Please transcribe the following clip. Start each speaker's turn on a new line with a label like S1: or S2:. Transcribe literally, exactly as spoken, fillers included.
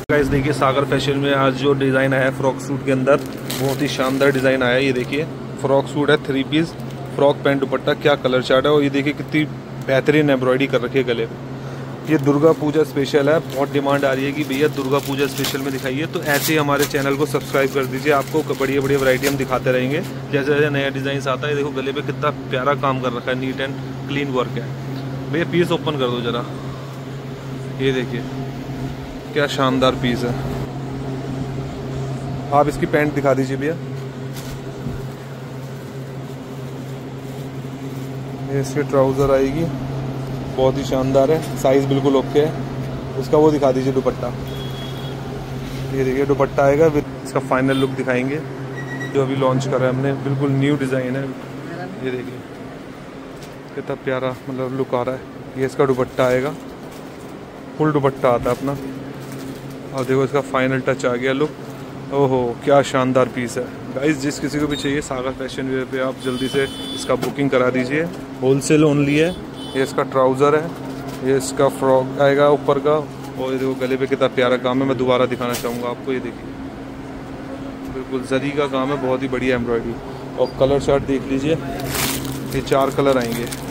S1: Guys देखिए सागर fashion में आज जो डिज़ाइन आया है फ्रॉक सूट के अंदर, बहुत ही शानदार डिज़ाइन आया है। ये देखिए फ्रॉक सूट है, three piece frock pant dupatta, क्या कलर चार्ट है। और ये देखिए कितनी बेहतरीन एम्ब्रॉयडरी कर रखी है गले पे। ये दुर्गा पूजा स्पेशल है, बहुत डिमांड आ रही है कि भैया दुर्गा पूजा स्पेशल में दिखाइए, तो ऐसे ही हमारे चैनल को सब्सक्राइब कर दीजिए। आपको बढ़िया बढ़िया वैरायटी हम दिखाते रहेंगे, जैसे जैसे नया डिज़ाइन आता है। देखो गले पे कितना प्यारा काम कर रखा है, नीट एंड क्लीन वर्क है। भैया पीस ओपन कर दो ज़रा, ये देखिए क्या शानदार पीस है। आप इसकी पैंट दिखा दीजिए भैया। ये इसकी ट्राउज़र आएगी, बहुत ही शानदार है, साइज़ बिल्कुल ओके है। इसका वो दिखा दीजिए दुपट्टा, ये देखिए दुपट्टा आएगा विद। इसका फाइनल लुक दिखाएंगे जो अभी लॉन्च करा है हमने, बिल्कुल न्यू डिज़ाइन है। ये देखिए कितना प्यारा मतलब लुक आ रहा है। ये इसका दुपट्टा आएगा, फुल दुपट्टा आता है अपना। और देखो इसका फाइनल टच आ गया लुक। ओहो क्या शानदार पीस है गाइस। जिस किसी को भी चाहिए सागर फैशन वेयर पे आप जल्दी से इसका बुकिंग करा दीजिए, होलसेल ओनली है। ये इसका ट्राउज़र है, ये इसका फ्रॉक आएगा ऊपर का। और ये देखो गले पे कितना प्यारा काम है, मैं दोबारा दिखाना चाहूँगा आपको। ये देखिए बिल्कुल जरी का काम है, बहुत ही बढ़िया एम्ब्रॉयडरी। और कलर चार्ट देख लीजिए, ये चार कलर आएंगे।